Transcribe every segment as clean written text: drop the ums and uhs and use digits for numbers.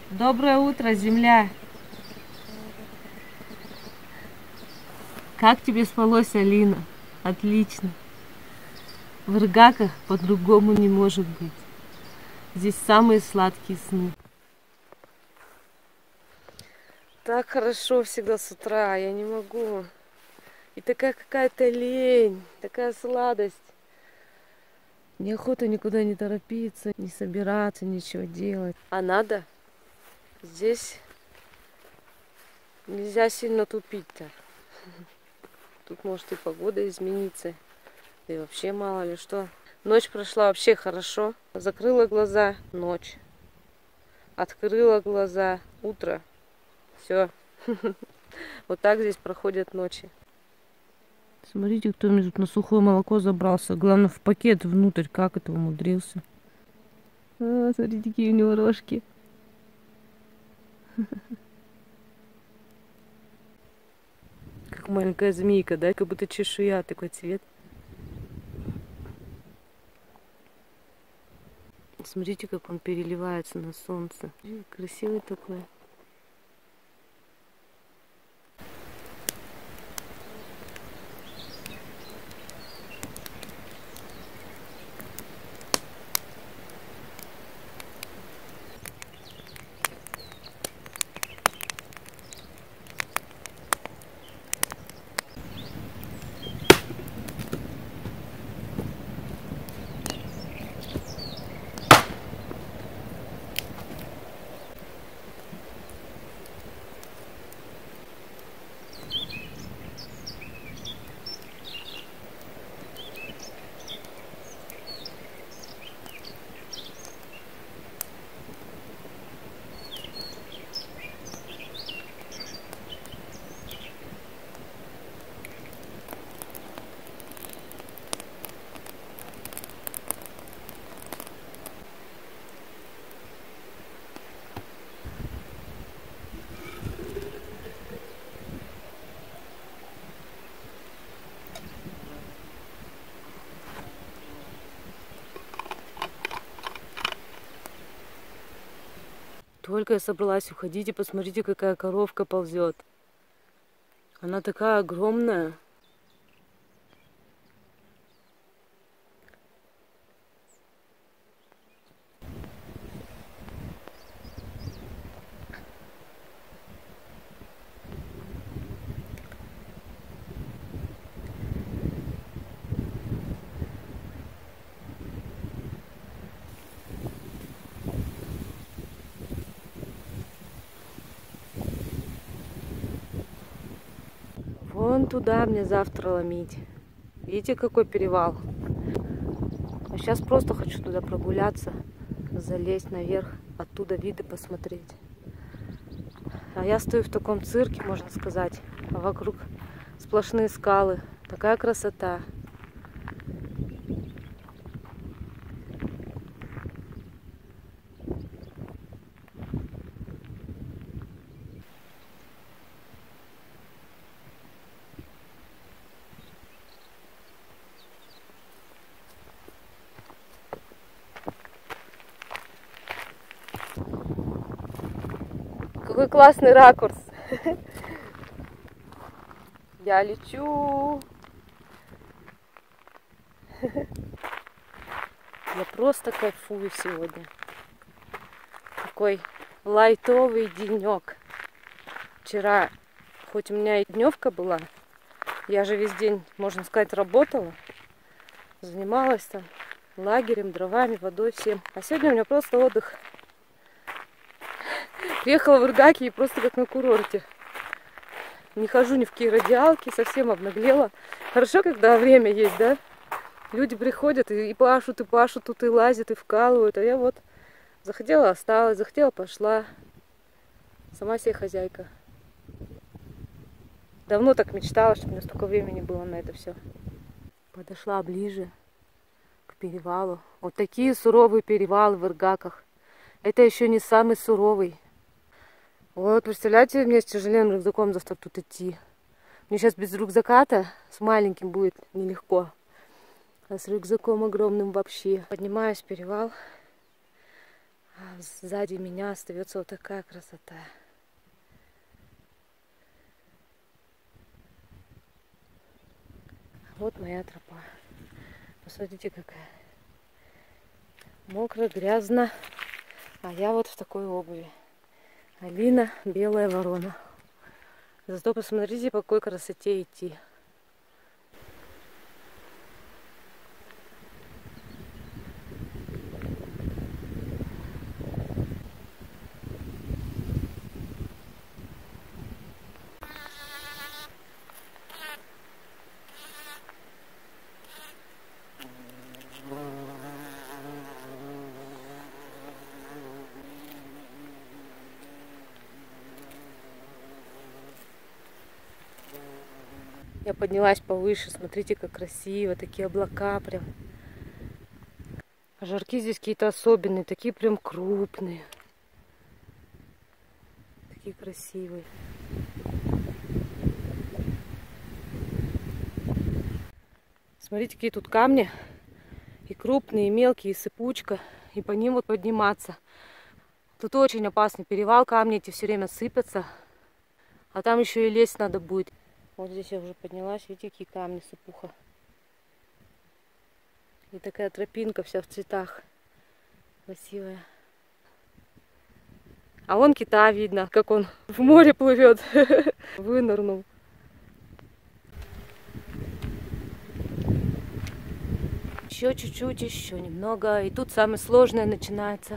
Доброе утро, земля! Как тебе спалось, Алина? Отлично. В Иргаках по-другому не может быть. Здесь самые сладкие сны. Так хорошо всегда с утра, я не могу. И такая какая-то лень, такая сладость. Неохота никуда не торопиться, не собираться, ничего делать. А надо? Здесь нельзя сильно тупить-то. Тут может и погода измениться. И вообще мало ли что. Ночь прошла вообще хорошо. Закрыла глаза, ночь. Открыла глаза, утро. Все. Вот так здесь проходят ночи. Смотрите, кто мне тут на сухое молоко забрался. Главное, в пакет внутрь. Как это умудрился? Смотрите, какие у него рожки. Как маленькая змейка, да? Как будто чешуя, такой цвет. Смотрите, как он переливается на солнце. Красивый такой. Только я собралась уходить, и посмотрите, какая коровка ползет. Она такая огромная. Вон туда мне завтра ломить. Видите, какой перевал? А сейчас просто хочу туда прогуляться, залезть наверх, оттуда виды посмотреть. А я стою в таком цирке, можно сказать, а вокруг сплошные скалы. Такая красота. Какой классный ракурс. Я лечу. Я просто кайфую сегодня. Такой лайтовый денек. Вчера, хоть у меня и дневка была, я же весь день, можно сказать, работала. Занималась там лагерем, дровами, водой, всем. А сегодня у меня просто отдых. Приехала в Иргаки и просто как на курорте. Не хожу ни в какие раздевалки, совсем обнаглела. Хорошо, когда время есть, да? Люди приходят и пашут, тут и лазят, и вкалывают. А я вот захотела, осталась, захотела, пошла. Сама себе хозяйка. Давно так мечтала, чтобы у меня столько времени было на это все. Подошла ближе к перевалу. Вот такие суровые перевалы в Иргаках. Это еще не самый суровый. Вот, представляете, мне с тяжеленным рюкзаком завтра тут идти. Мне сейчас без рюкзака-то с маленьким будет нелегко. А с рюкзаком огромным вообще. Поднимаюсь в перевал. сзади меня остается вот такая красота. Вот моя тропа. Посмотрите, какая. Мокро, грязно. А я вот в такой обуви. Алина, белая ворона. Зато посмотрите, по какой красоте идти. Я поднялась повыше, смотрите, как красиво, такие облака прям. Жарки здесь какие-то особенные, такие прям крупные. Такие красивые. Смотрите, какие тут камни. И крупные, и мелкие, и сыпучка. И по ним вот подниматься. Тут очень опасный перевал, камни эти все время сыпятся. А там еще и лезть надо будет. Вот здесь я уже поднялась, видите, какие камни, сыпуха. И такая тропинка вся в цветах. Красивая. А вон кита видно, как он в море плывет. Вынырнул. Еще чуть-чуть, еще немного. И тут самое сложное начинается.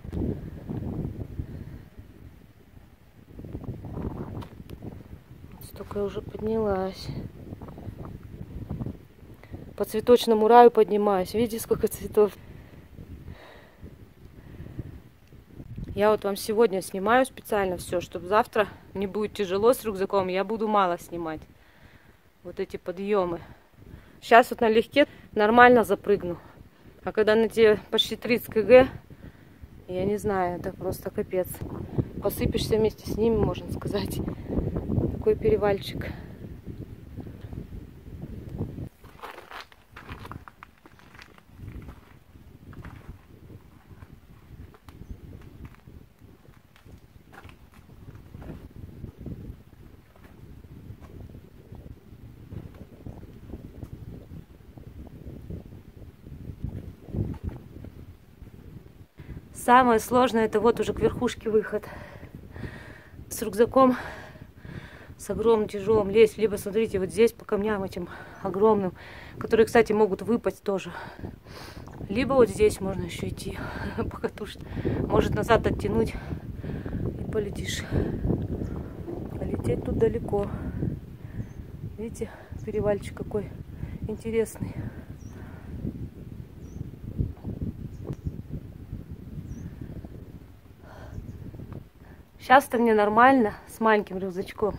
Столько я уже поднялась. По цветочному раю поднимаюсь. Видите, сколько цветов. Я вот вам сегодня снимаю специально все, чтобы завтра мне будет тяжело с рюкзаком. Я буду мало снимать. Вот эти подъемы. Сейчас вот налегке нормально запрыгну. А когда на тебе почти 30 кг, я не знаю, это просто капец. Посыпешься вместе с ними, можно сказать. Такой перевальчик. Самое сложное — это вот уже к верхушке выход. С рюкзаком, с огромным тяжелым лезть. Либо, смотрите, вот здесь по камням этим огромным, которые, кстати, могут выпасть тоже. Либо вот здесь можно еще идти по катушке. Может назад оттянуть и полетишь. А лететь тут далеко. Видите, перевальчик какой интересный. Сейчас-то мне нормально с маленьким рюкзачком.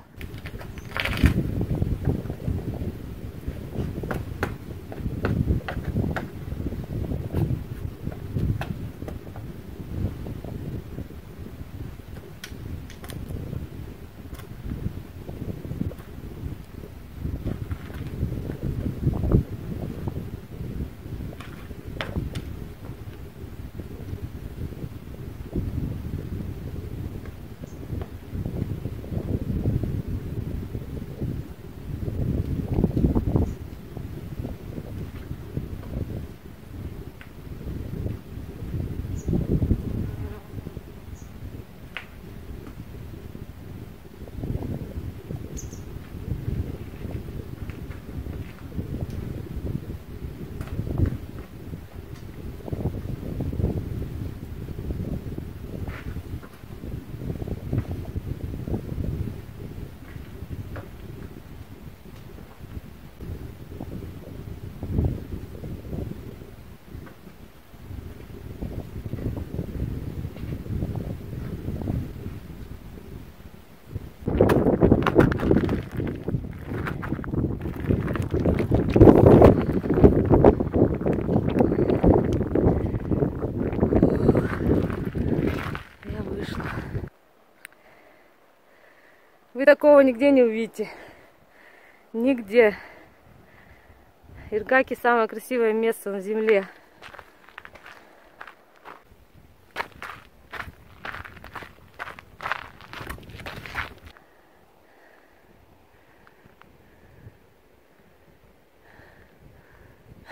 Вы такого нигде не увидите. Нигде. Иргаки — самое красивое место на земле.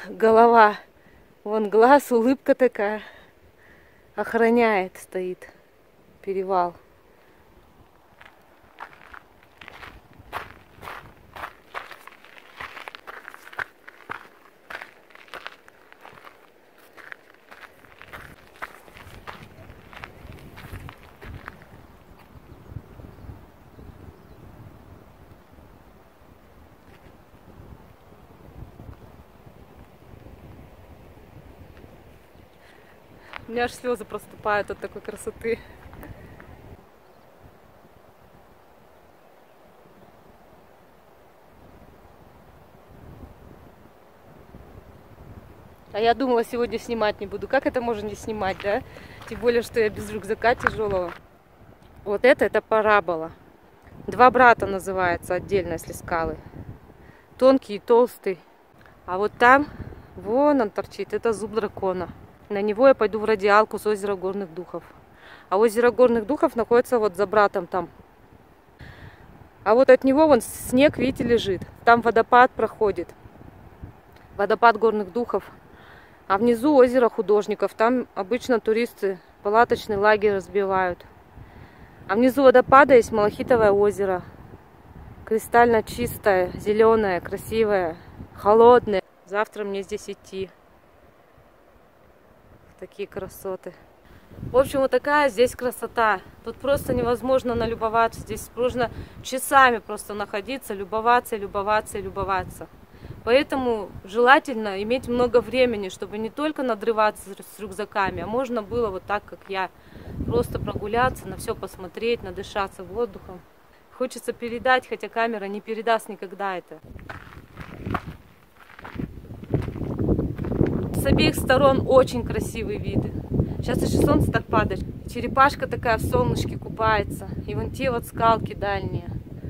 голова. Вон глаз, улыбка такая. Охраняет, стоит перевал. У меня аж слезы проступают от такой красоты. А я думала, сегодня снимать не буду. Как это можно не снимать, да? Тем более, что я без рюкзака тяжелого. Вот это парабола. Два брата называется отдельно, если скалы. Тонкий и толстый. А вот там, вон он торчит, это зуб дракона. На него я пойду в радиалку с озера Горных Духов. А озеро Горных Духов находится вот за братом там. А вот от него вон снег, видите, лежит. Там водопад проходит. Водопад Горных Духов. А внизу озеро Художников. Там обычно туристы палаточный лагерь разбивают. А внизу водопада есть Малахитовое озеро. Кристально чистое, зеленое, красивое, холодное. Завтра мне здесь идти. Такие красоты. В общем, вот такая здесь красота. Тут просто невозможно налюбоваться. Здесь можно часами просто находиться, любоваться, любоваться и любоваться. Поэтому желательно иметь много времени, чтобы не только надрываться с рюкзаками, а можно было вот так, как я, просто прогуляться, на все посмотреть, надышаться воздухом. Хочется передать, хотя камера не передаст никогда это. С обеих сторон очень красивые виды. Сейчас еще солнце так падает. Черепашка такая в солнышке купается. И вон те вот скалки дальние.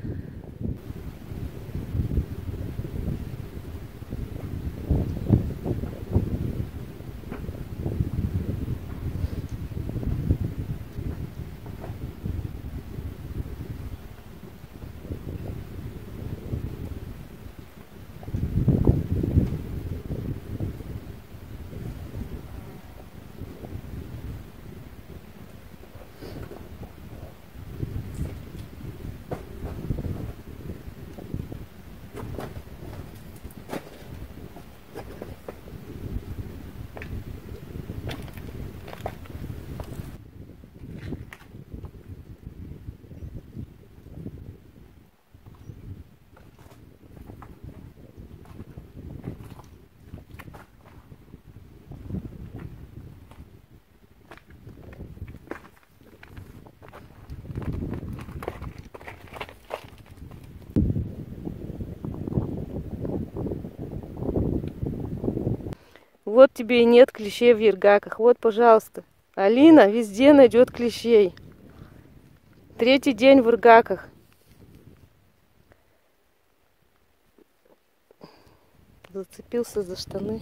Вот тебе и нет клещей в Ергаках. Вот, пожалуйста. Алина везде найдет клещей. 3-й день в Ергаках. Зацепился за штаны.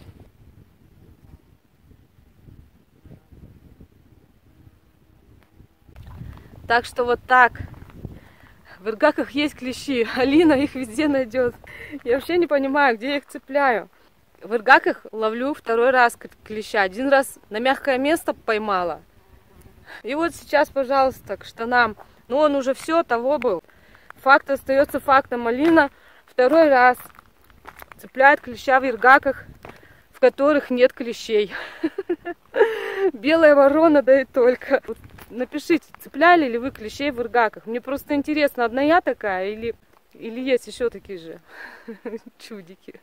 Так что вот так. В Ергаках есть клещи. Алина их везде найдет. Я вообще не понимаю, где я их цепляю. В Ергаках ловлю 2-й раз клеща. 1 раз на мягкое место поймала. И вот сейчас, пожалуйста, к штанам. Ну, он уже все, того был. Факт остается фактом. Алина 2-й раз цепляет клеща в Ергаках, в которых нет клещей. Белая ворона, да и только. Вот напишите, цепляли ли вы клещей в Ергаках. Мне просто интересно, одна я такая или есть еще такие же чудики.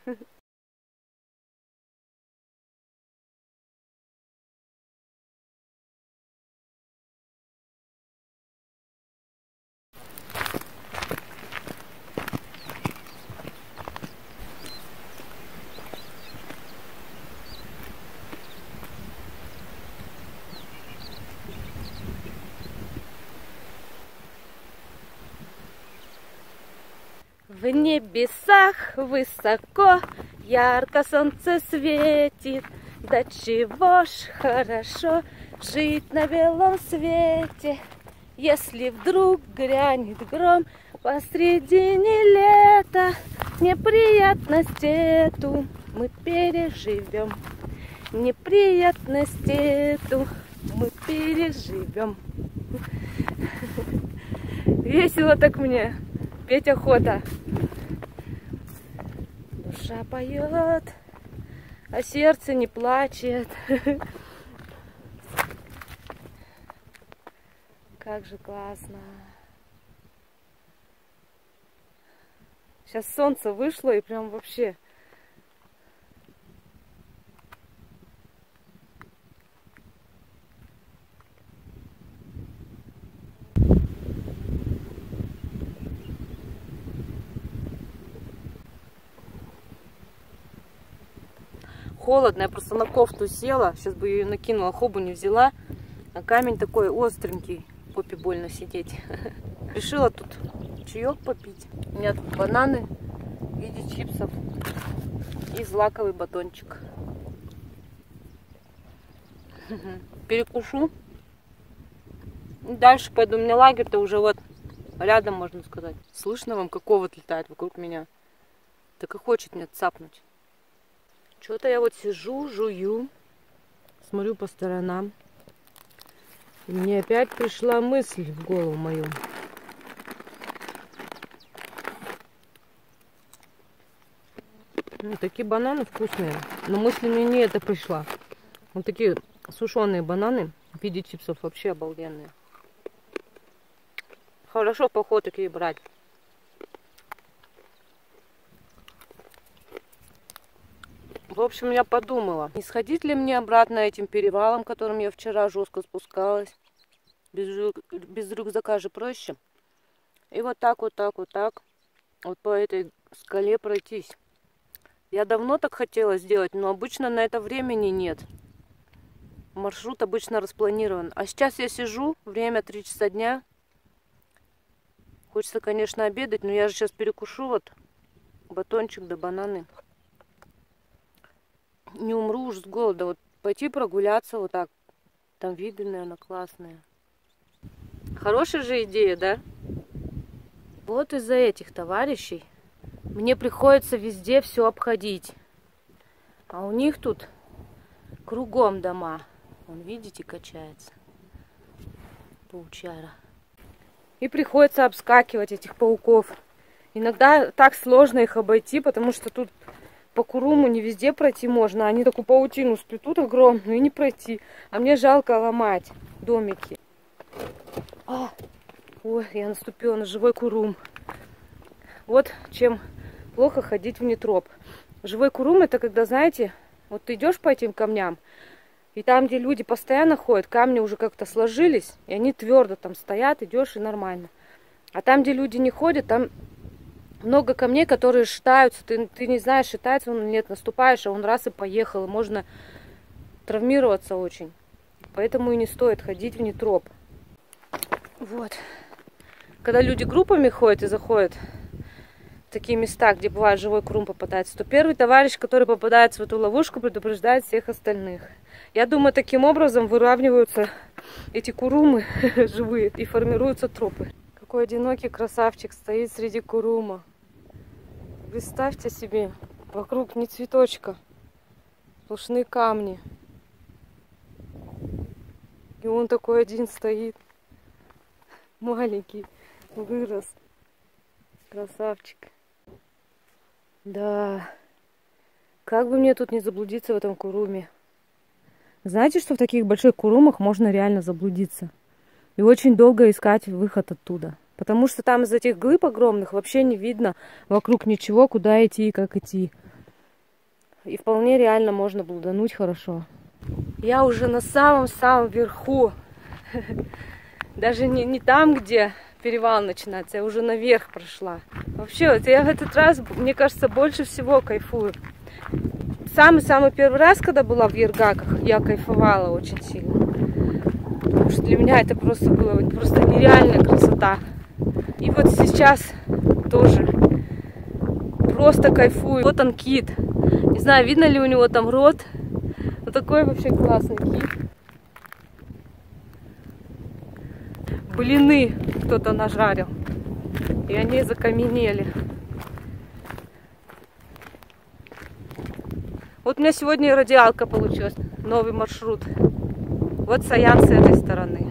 В небесах высоко ярко солнце светит, да чего ж хорошо жить на белом свете. Если вдруг грянет гром посредине лета, неприятность эту мы переживем. Неприятность эту мы переживем. Весело так мне. Петь охота. Душа поет, а сердце не плачет. Как же классно. Сейчас солнце вышло и прям вообще. Холодно, я просто на кофту села. Сейчас бы ее накинула, хобу не взяла. А камень такой остренький. Попе больно сидеть. Решила тут чаек попить. У меня тут бананы в виде чипсов и злаковый батончик. Перекушу. Дальше пойду. У меня лагерь-то уже вот рядом, можно сказать. Слышно вам, как овод летает вокруг меня. Так и хочет меня цапнуть. Что-то я вот сижу, жую, смотрю по сторонам. И мне опять пришла мысль в голову мою. Такие бананы вкусные. Но мысль мне не это пришла. Вот такие сушеные бананы в виде чипсов вообще обалденные. Хорошо в поход такие брать. В общем, я подумала, не сходить ли мне обратно этим перевалом, которым я вчера жестко спускалась. Без рюкзака же проще. И вот так, вот по этой скале пройтись. Я давно так хотела сделать, но обычно на это времени нет. Маршрут обычно распланирован. А сейчас я сижу, время 3 часа дня. Хочется, конечно, обедать, но я же сейчас перекушу вот батончик да бананы. Не умру уж с голода. Вот пойти прогуляться вот так. Там виды, наверное, классные. Хорошая же идея, да? Вот из-за этих товарищей мне приходится везде все обходить. А у них тут кругом дома. Вон, видите, качается паучара. И приходится обскакивать этих пауков. Иногда так сложно их обойти, потому что тут по Куруму не везде пройти можно. Они такую паутину сплетут огромную и не пройти. А мне жалко ломать домики. Ой, я наступила на живой курум. Вот чем плохо ходить в нетроп. Живой курум — это когда, знаете, вот ты идешь по этим камням, и там, где люди постоянно ходят, камни уже как-то сложились, и они твердо там стоят, идешь и нормально. А там, где люди не ходят, там много камней, которые шатаются. Ты не знаешь, шатается он или нет, наступаешь, а он раз и поехал. И можно травмироваться очень. Поэтому и не стоит ходить в нетроп. Вот. Когда люди группами ходят и заходят в такие места, где бывает живой курум попадается, то первый товарищ, который попадается в эту ловушку, предупреждает всех остальных. Я думаю, таким образом выравниваются эти курумы живые и формируются тропы. Какой одинокий красавчик стоит среди курума. Представьте себе, вокруг ни цветочка, сплошные камни. И он такой один стоит. Маленький, вырос. Красавчик. Да. Как бы мне тут не заблудиться в этом куруме. Знаете, что в таких больших курумах можно реально заблудиться? И очень долго искать выход оттуда. Потому что там из этих глыб огромных вообще не видно вокруг ничего, куда идти и как идти. И вполне реально можно блудануть хорошо. Я уже на самом-самом верху. Даже не там, где перевал начинается, я уже наверх прошла. Вообще, вот я в этот раз, мне кажется, больше всего кайфую. Самый-самый первый раз, когда была в Ергаках, я кайфовала очень сильно. Потому что для меня это просто было нереальная красота. И вот сейчас тоже просто кайфую. Вот он, кит. Не знаю, видно ли у него там рот. Вот такой вообще классный кит. Блины кто-то нажарил. И они закаменели. Вот у меня сегодня и радиалка получилась. Новый маршрут. Вот Саян с этой стороны.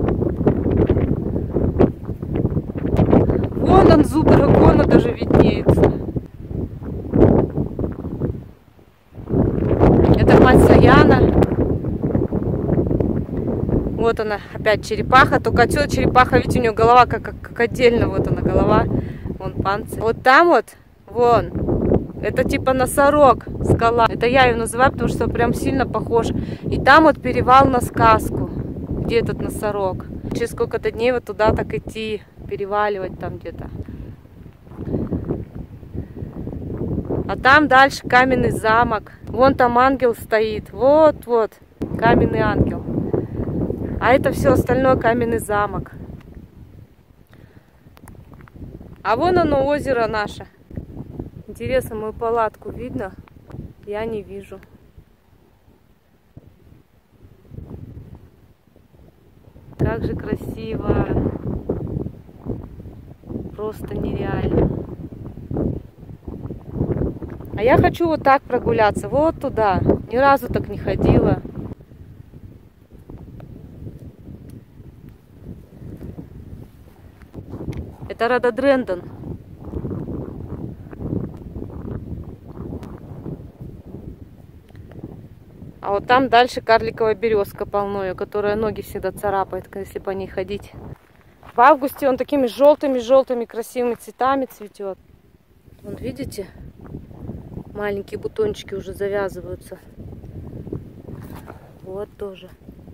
Вон он, зуб дракона даже виднеется. Это мать Саяна. Вот она, опять черепаха. Только отсюда черепаха, видите, у нее голова как отдельно. Вот она голова. Вон панцирь. Вот там вот, вон. Это типа носорог, скала. Это я ее называю, потому что прям сильно похож. И там вот перевал на сказку, где этот носорог. Через сколько-то дней вот туда так идти, переваливать там где-то. А там дальше каменный замок. Вон там ангел стоит. Вот-вот, каменный ангел. А это все остальное каменный замок. А вон оно, озеро наше. Интересно, мою палатку видно? Я не вижу. Как же красиво. Просто нереально. А я хочу вот так прогуляться, вот туда. Ни разу так не ходила. Это рододендрон. А вот там дальше карликовая березка полною, которая ноги всегда царапает, если по ней ходить. В августе он такими желтыми красивыми цветами цветет. Вон, видите? Маленькие бутончики уже завязываются. Вот тоже.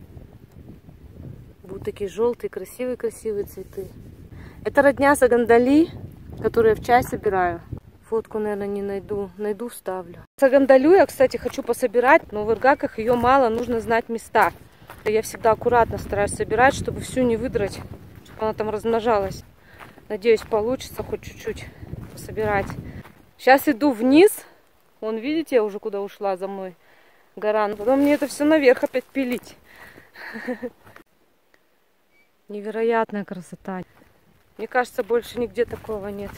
Будут такие желтые, красивые цветы. Это родня сагандали, которую я в чай собираю. Фотку, наверное, не найду. Найду, вставлю. Сагандалю я, кстати, хочу пособирать, но в Иргаках ее мало, нужно знать места. Я всегда аккуратно стараюсь собирать, чтобы всю не выдрать, чтобы она там размножалась. Надеюсь, получится хоть чуть-чуть пособирать. Сейчас иду вниз. Вон, видите, я уже куда ушла за мной гора. Потом мне это все наверх опять пилить. Невероятная красота. Мне кажется, больше нигде такого нет.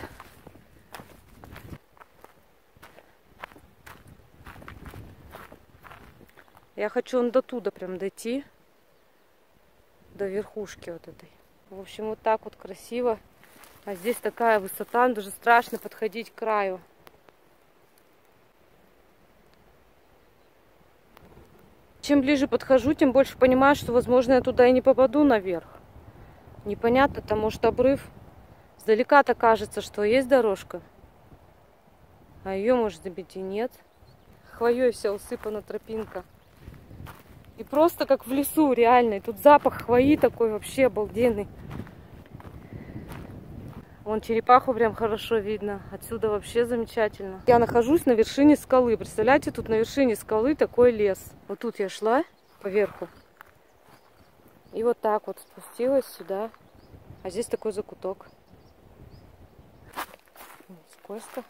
Я хочу до туда прям дойти. До верхушки вот этой. В общем, вот так вот красиво. А здесь такая высота, даже страшно подходить к краю. Чем ближе подхожу, тем больше понимаю, что, возможно, я туда и не попаду наверх. Непонятно, там может обрыв. Сдалека-то кажется, что есть дорожка. А ее, может быть, и нет. Хвоей вся усыпана тропинка. И просто как в лесу, реально. И тут запах хвои такой вообще обалденный. Вон черепаху прям хорошо видно. Отсюда вообще замечательно. Я нахожусь на вершине скалы. Представляете, тут на вершине скалы такой лес. Вот тут я шла поверху. И вот так вот спустилась сюда. А здесь такой закуток. Скользко.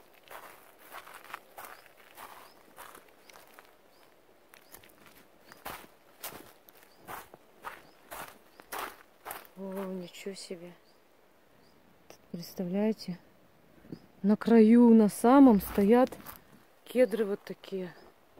О, ничего себе. Представляете? На краю, на самом стоят кедры вот такие.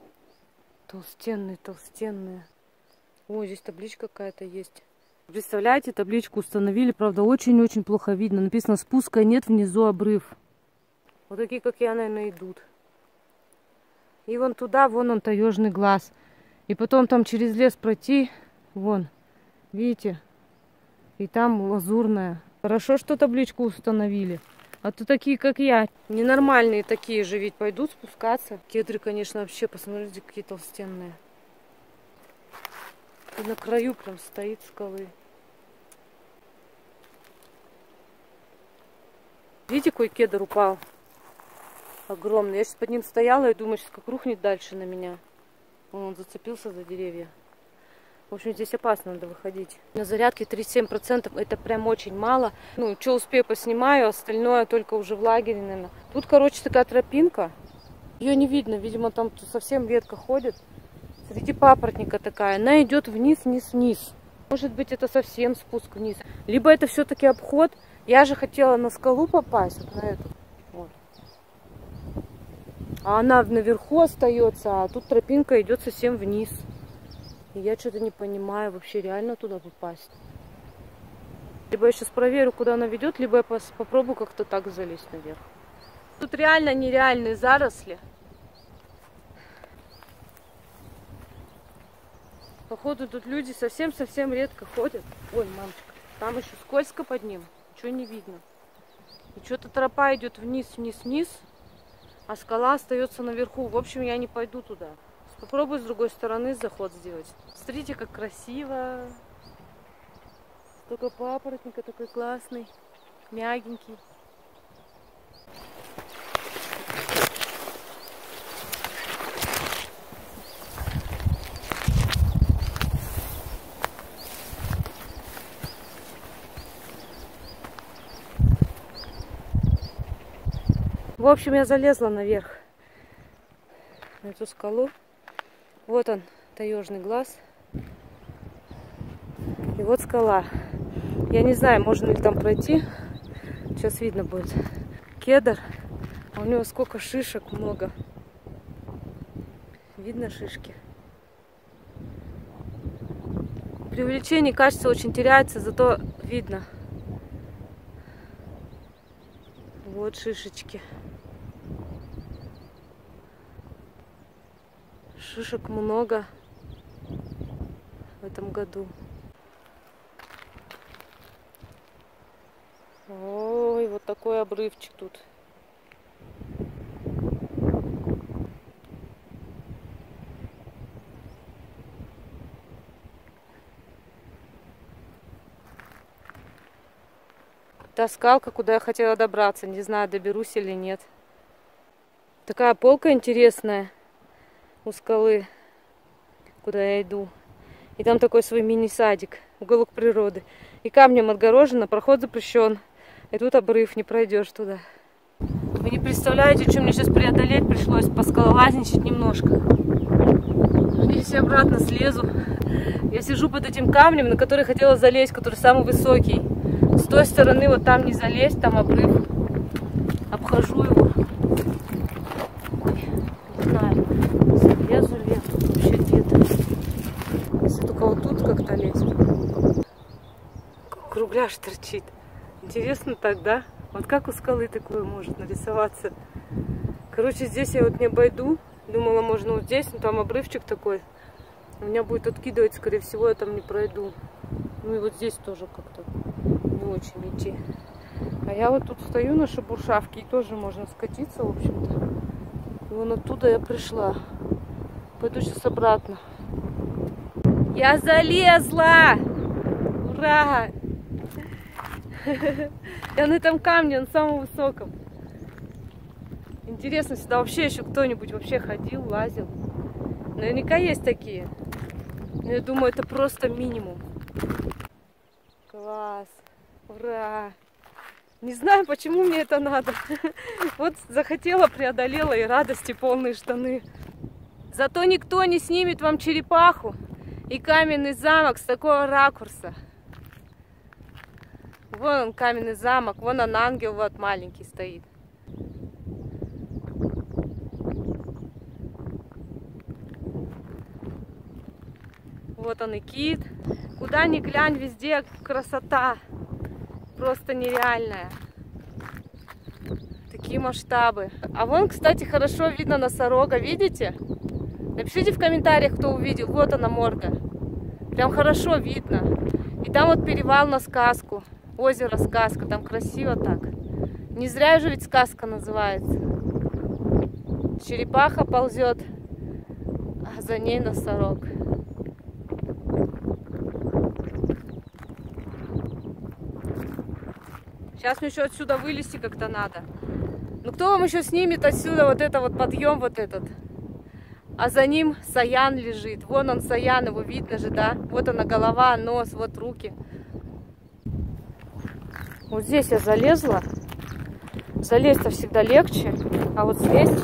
Толстенные. О, здесь табличка какая-то есть. Представляете, табличку установили, правда, очень-очень плохо видно. Написано: спуска нет, внизу обрыв. Вот такие, как я, наверное, идут. И вон туда, вон он, таежный глаз. И потом там через лес пройти, вон, видите? И там лазурная. Хорошо, что табличку установили. А то такие, как я, ненормальные такие же ведь пойдут спускаться. Кедры, конечно, вообще, посмотрите, какие толстенные. И на краю прям стоит скалы. Видите, какой кедр упал? Огромный. Я сейчас под ним стояла и думаю, сейчас как рухнет дальше на меня. Он зацепился за деревья. В общем, здесь опасно, надо выходить. На зарядке 37%, это прям очень мало. Ну, что успею, поснимаю, остальное только уже в лагере, наверное. Тут, короче, такая тропинка. Ее не видно, видимо, там совсем редко ходит. Среди папоротника такая. Она идет вниз. Может быть, это совсем спуск вниз. Либо это все-таки обход. Я же хотела на скалу попасть, вот на эту. Вот. А она наверху остается, а тут тропинка идет совсем вниз. И я что-то не понимаю, вообще реально туда попасть. Либо я сейчас проверю, куда она ведет, либо я попробую как-то так залезть наверх. Тут реально нереальные заросли. Походу тут люди совсем-совсем редко ходят. Ой, мамочка, там еще скользко под ним, ничего не видно. И что-то тропа идет вниз, вниз, вниз, а скала остается наверху. В общем, я не пойду туда. Попробую с другой стороны заход сделать. Смотрите, как красиво. Только папоротника такой классный, мягенький. В общем, я залезла наверх на эту скалу. Вот он, таежный глаз. И вот скала. Я не знаю, можно ли там пройти. Сейчас видно будет. Кедр. А у него сколько шишек много. Видно шишки. При увеличении качество очень теряется, зато видно. Вот шишечки. Шишек много в этом году. Ой, вот такой обрывчик тут. Та скалка, куда я хотела добраться. Не знаю, доберусь или нет. Такая полка интересная у скалы, куда я иду. И там такой свой мини-садик, уголок природы. И камнем отгорожено, проход запрещен. И тут обрыв, не пройдешь туда. Вы не представляете, что мне сейчас преодолеть пришлось, поскалолазничать немножко. Здесь я обратно слезу. Я сижу под этим камнем, на который хотела залезть, который самый высокий. С той стороны вот там не залезть, там обрыв. Обхожу его. Не знаю, залезу ли я вообще где-то. Если только вот тут как-то лезть. Кругляш торчит. Интересно так, да? Вот как у скалы такое может нарисоваться? Короче, здесь я вот не обойду. Думала, можно вот здесь, но там обрывчик такой. Меня будет откидывать, скорее всего, я там не пройду. Ну и вот здесь тоже как-то не очень идти. А я вот тут стою на шебуршавке, и тоже можно скатиться, в общем-то. И вон оттуда я пришла. Пойду сейчас обратно. Я залезла! Ура! Я на этом камне, на самом высоком. Интересно, сюда вообще еще кто-нибудь вообще ходил, лазил? Наверняка есть такие. Но я думаю, это просто минимум. Класс! Ура! Не знаю, почему мне это надо. Вот захотела, преодолела, и радости полные штаны. Зато никто не снимет вам черепаху и каменный замок с такого ракурса. Вон он, каменный замок, вон он, ангел, вот маленький стоит. Вот он и кит. Куда ни глянь, везде красота. Просто нереальная. Такие масштабы. А вон, кстати, хорошо видно носорога, видите? Напишите в комментариях, кто увидел. Вот она морда. Прям хорошо видно. И там вот перевал на Сказку. Озеро Сказка. Там красиво так. Не зря же ведь Сказка называется. Черепаха ползет, а за ней носорог. Сейчас мне еще отсюда вылезти как-то надо. Ну кто вам еще снимет отсюда вот это вот подъем вот этот? А за ним Саян лежит. Вон он, Саян, его видно же, да? Вот она голова, нос, вот руки. Вот здесь я залезла. Залезть-то всегда легче. А вот слезть...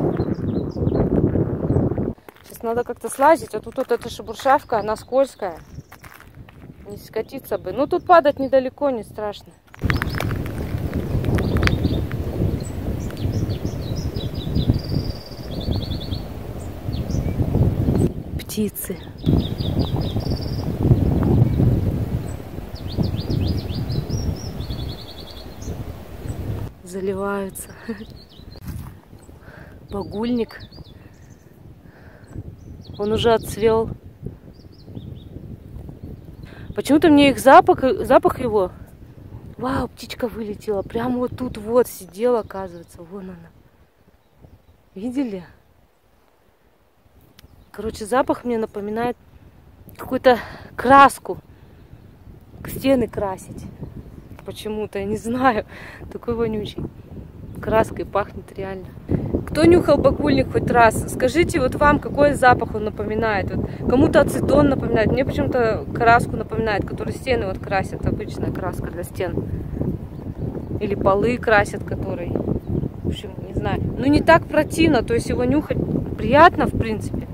Сейчас надо как-то слазить. А тут вот эта шебуршавка, она скользкая. Не скатиться бы. Ну тут падать недалеко, не страшно. птицы. Заливаются. Багульник. Он уже отцвел. Почему-то мне их запах его. Вау, птичка вылетела. Прямо вот тут вот сидела, оказывается. Вон она. Видели? Короче, запах мне напоминает какую-то краску. Стены красить. Почему-то, я не знаю. Такой вонючий. Краской пахнет реально. Кто нюхал багульник хоть раз? Скажите, вот вам, какой запах он напоминает? Вот кому-то ацетон напоминает. Мне почему-то краску напоминает, которую стены вот красят. Обычная краска для стен. Или полы красят, которые. В общем, не знаю. Ну, не так противно. То есть его нюхать приятно, в принципе.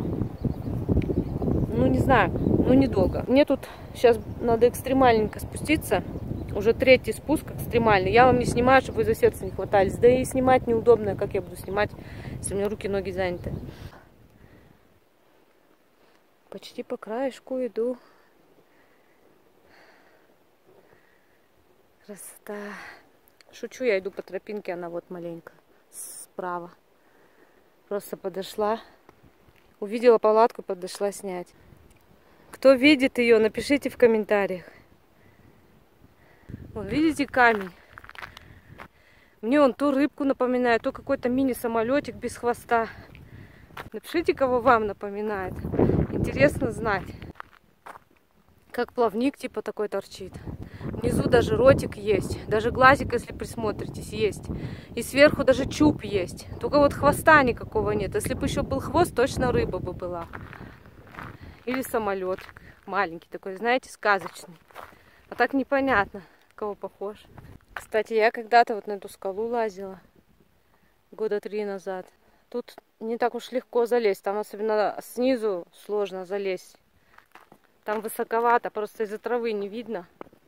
Ну, не знаю. Ну, недолго. Мне тут сейчас надо экстремальненько спуститься. Уже 3-й спуск экстремальный. Я вам не снимаю, чтобы вы за сердце не хватались. Да и снимать неудобно, как я буду снимать, если у меня руки и ноги заняты. Почти по краешку иду. Красота. Шучу, я иду по тропинке, она вот маленько справа. Просто подошла. Увидела палатку, подошла снять. Кто видит ее, напишите в комментариях. Вон, видите камень? Мне он то рыбку напоминает, то какой-то мини-самолетик без хвоста. Напишите, кого вам напоминает. Интересно знать. Как плавник типа такой торчит. Внизу даже ротик есть. Даже глазик, если присмотритесь, есть. И сверху даже чуб есть. Только вот хвоста никакого нет. Если бы еще был хвост, точно рыба бы была. Или самолет. Маленький такой, знаете, сказочный. А так непонятно, кого похож. Кстати, я когда-то вот на эту скалу лазила. Года 3 назад. Тут не так уж легко залезть. Там особенно снизу сложно залезть. Там высоковато, просто из-за травы не видно.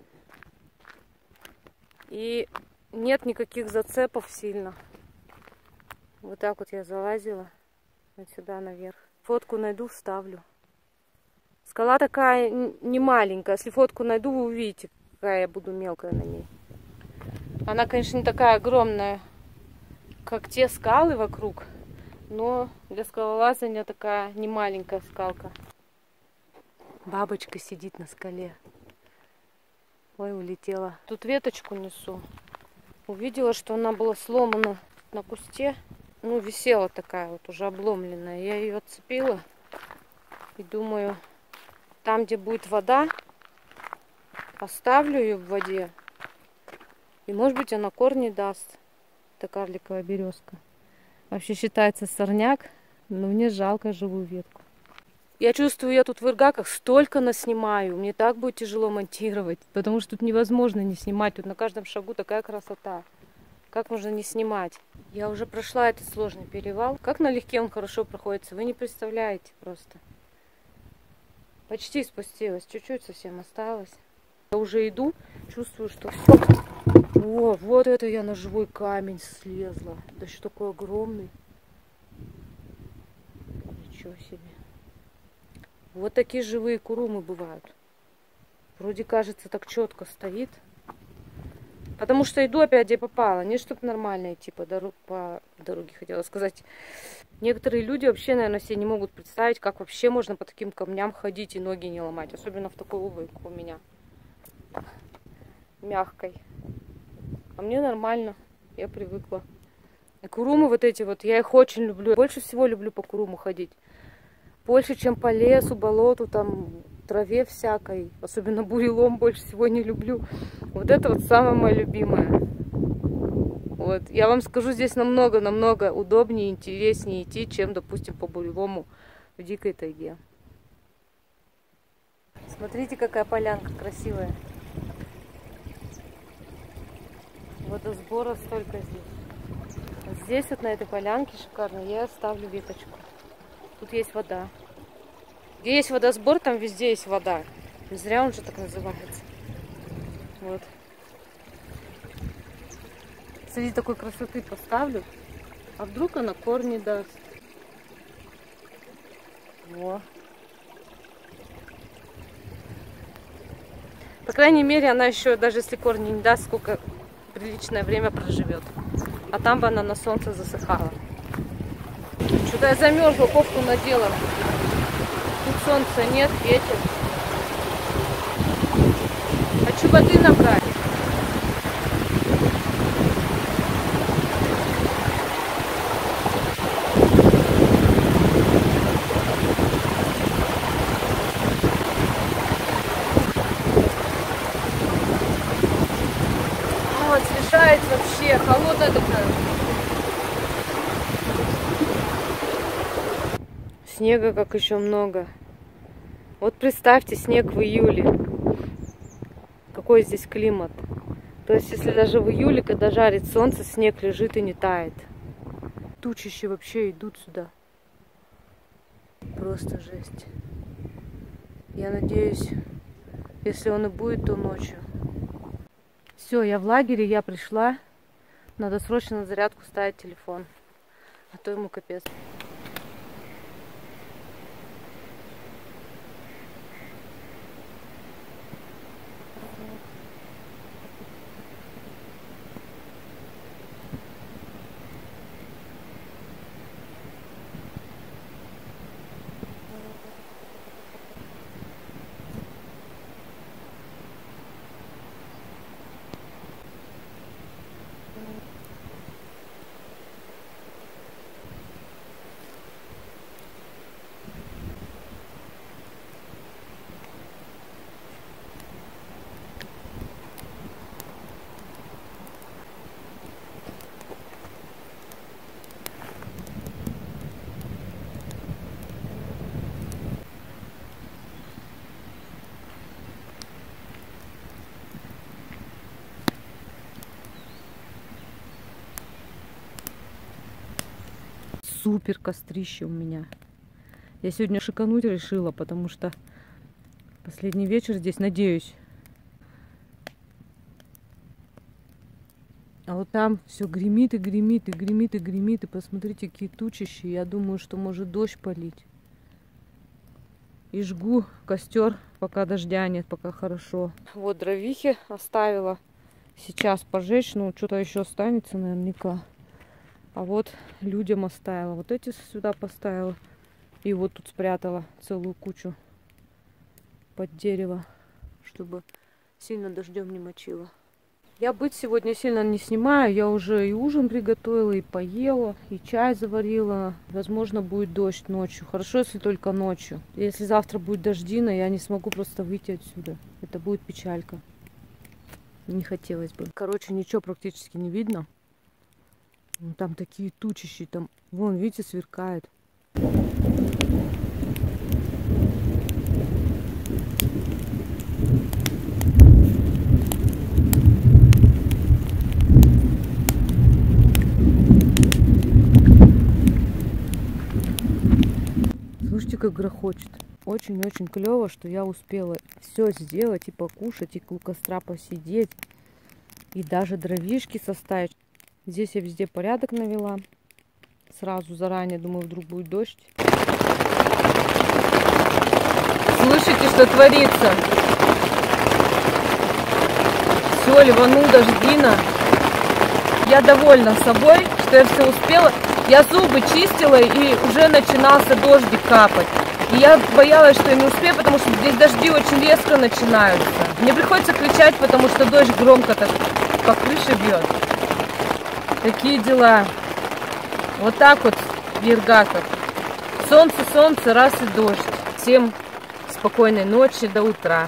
И нет никаких зацепов сильно. Вот так вот я залазила. Вот сюда наверх. Фотку найду, вставлю. Скала такая не маленькая. Если фотку найду, вы увидите, какая я буду мелкая на ней. Она, конечно, не такая огромная, как те скалы вокруг. Но для скалолазания такая не маленькая скалка. Бабочка сидит на скале. Ой, улетела. Тут веточку несу. Увидела, что она была сломана на кусте. Ну, висела такая вот уже обломленная. Я ее отцепила. И думаю, там, где будет вода, оставлю ее в воде. И, может быть, она корни даст. Это карликовая березка. Вообще считается сорняк, но мне жалко живую ветку. Я чувствую, я тут в Иргаках столько наснимаю. Мне так будет тяжело монтировать, потому что тут невозможно не снимать. Тут на каждом шагу такая красота. Как можно не снимать? Я уже прошла этот сложный перевал. Как налегке он хорошо проходится, вы не представляете просто. Почти спустилась, чуть-чуть совсем осталось. Я уже иду, чувствую, что все. О, вот это я на живой камень слезла. Да что такой огромный. Ничего себе. Вот такие живые курумы бывают. Вроде кажется, так четко стоит. Потому что иду опять, где попало. Не чтобы нормально идти по дороге, хотела сказать. Некоторые люди вообще, наверное, себе не могут представить, как вообще можно по таким камням ходить и ноги не ломать. Особенно в такой обуви, как у меня. Мягкой. А мне нормально. Я привыкла. И курумы вот эти вот, я их очень люблю. Больше всего люблю по куруму ходить. Больше, чем по лесу, болоту, там, траве всякой. Особенно бурелом больше всего не люблю. Вот это вот самое мое любимое. Вот. Я вам скажу, здесь намного удобнее и интереснее идти, чем, допустим, по бурелому в дикой тайге. Смотрите, какая полянка красивая. Водосбора столько здесь. Здесь вот на этой полянке шикарно. Я оставлю веточку. Тут есть вода. Где есть водосбор, там везде есть вода. Не зря он же так называется. Вот. Среди такой красоты поставлю. А вдруг она корни даст. Во. По крайней мере, она еще, даже если корни не даст, сколько приличное время проживет. А там бы она на солнце засыхала. Что-то я замерзла, кофту надела. Тут солнца нет, ветер. Хочу воды набрать. Вот, смешает вообще, холодная такая. Снега как еще много. Вот представьте, снег в июле. Какой здесь климат. То есть, если даже в июле, когда жарит солнце, снег лежит и не тает. Тучищи вообще идут сюда. Просто жесть. Я надеюсь, если он и будет, то ночью. Все, я в лагере, я пришла. Надо срочно на зарядку ставить телефон. А то ему капец. Супер кострище у меня. Я сегодня шикануть решила, потому что последний вечер здесь, надеюсь. А вот там все гремит и гремит, и гремит, и гремит. И посмотрите, какие тучищи. Я думаю, что может дождь полить. И жгу костер, пока дождя нет, пока хорошо. Вот дровихи оставила. Сейчас пожечь, ну что-то еще останется наверняка. А вот людям оставила. Вот эти сюда поставила. И вот тут спрятала целую кучу под дерево, чтобы сильно дождем не мочило. Я быт сегодня сильно не снимаю. Я уже и ужин приготовила, и поела, и чай заварила. Возможно, будет дождь ночью. Хорошо, если только ночью. Если завтра будет дождина, я не смогу просто выйти отсюда. Это будет печалька. Не хотелось бы. Короче, ничего практически не видно. Там такие тучищи, там, вон, видите, сверкает. Слушайте, как грохочет. Очень-очень клево, что я успела все сделать, и покушать, и у костра посидеть, и даже дровишки составить. Здесь я везде порядок навела. Сразу заранее, думаю, вдруг будет дождь. Слышите, что творится? Все, ливанул дождина. Я довольна собой, что я все успела. Я зубы чистила, и уже начинался дождик капать. И я боялась, что я не успею, потому что здесь дожди очень резко начинаются. Мне приходится кричать, потому что дождь громко так по крыше бьет. Такие дела. Вот так вот в Ергаках. Солнце, солнце, раз и дождь. Всем спокойной ночи, до утра.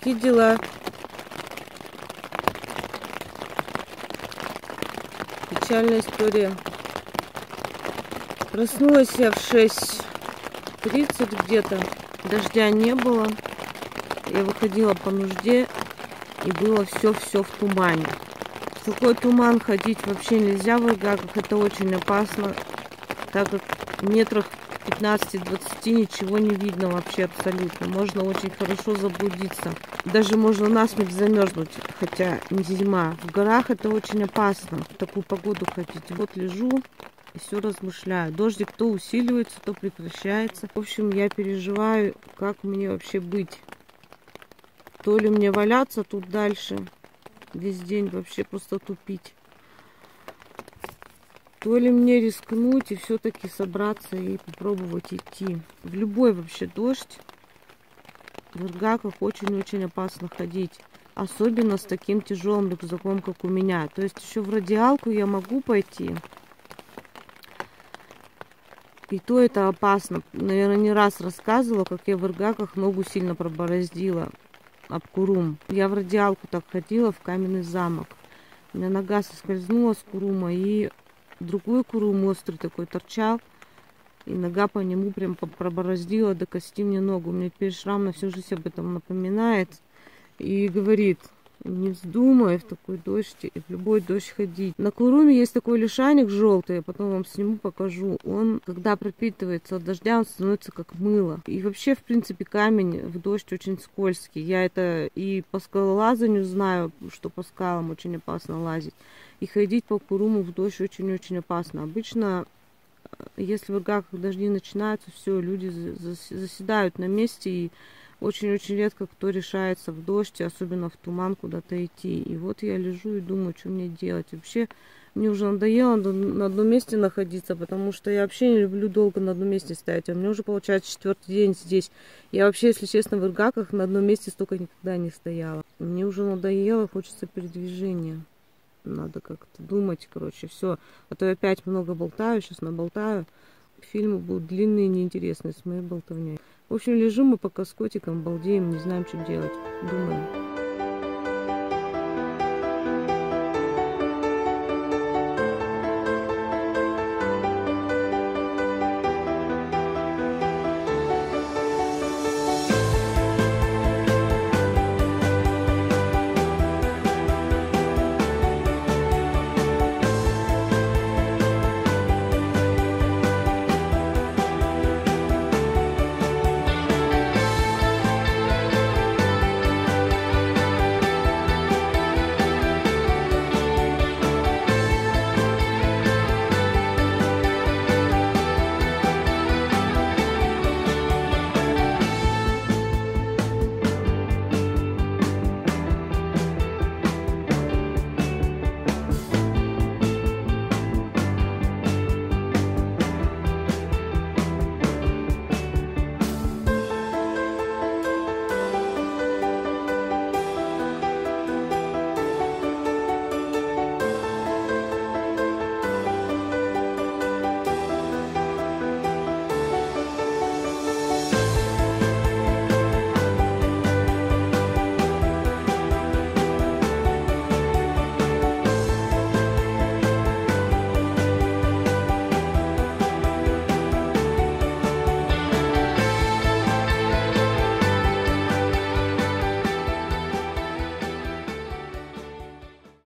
такие дела. Печальная история. Проснулась я в 6:30 где-то. Дождя не было. Я выходила по нужде, и было все в тумане. В такой туман ходить вообще нельзя в Ыргаках. Это очень опасно, так как в метрах 15-20 ничего не видно вообще абсолютно. Можно очень хорошо заблудиться. Даже можно насмерть замерзнуть, хотя не зима. В горах это очень опасно, в такую погоду ходить. Вот лежу и все размышляю. Дождик то усиливается, то прекращается. В общем, я переживаю, как мне вообще быть. То ли мне валяться тут дальше, весь день вообще просто тупить. То ли мне рискнуть и все-таки собраться и попробовать идти. В любой вообще дождь в Ыргаках очень-очень опасно ходить. Особенно с таким тяжелым рюкзаком, как у меня. То есть еще в радиалку я могу пойти. И то это опасно. Наверное, не раз рассказывала, как я в Ыргаках ногу сильно пробороздила об курум. Я в радиалку так ходила, в Каменный замок. У меня нога соскользнула с курума, и другой курум острый такой торчал, и нога по нему прям пробороздила до кости мне ногу. У меня теперь шрам на всю жизнь об этом напоминает. И говорит: не вздумай в такой дождь и в любой дождь ходить. На куруме есть такой лишайник желтый, я потом вам сниму, покажу. Он, когда пропитывается от дождя, он становится как мыло. И вообще, в принципе, камень в дождь очень скользкий. Я это и по скалолазанию знаю, что по скалам очень опасно лазить. И ходить по куруму в дождь очень-очень опасно. Обычно, если в Ыргаках дожди начинаются, все, люди заседают на месте, и очень-очень редко кто решается в дождь, особенно в туман, куда-то идти. И вот я лежу и думаю, что мне делать. Вообще, мне уже надоело на одном месте находиться, потому что я вообще не люблю долго на одном месте стоять. А мне уже, получается, 4-й день здесь. Я вообще, если честно, в Ыргаках на одном месте столько никогда не стояла. Мне уже надоело, хочется передвижения. Надо как-то думать, короче, все. А то я опять много болтаю, сейчас наболтаю. Фильмы будут длинные и неинтересные с моей болтовней. В общем, лежим мы пока с котиком, балдеем, не знаем, что делать. Думаем.